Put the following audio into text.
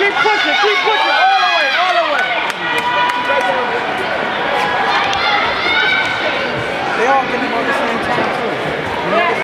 Keep pushing, all the way. They all can be on the side.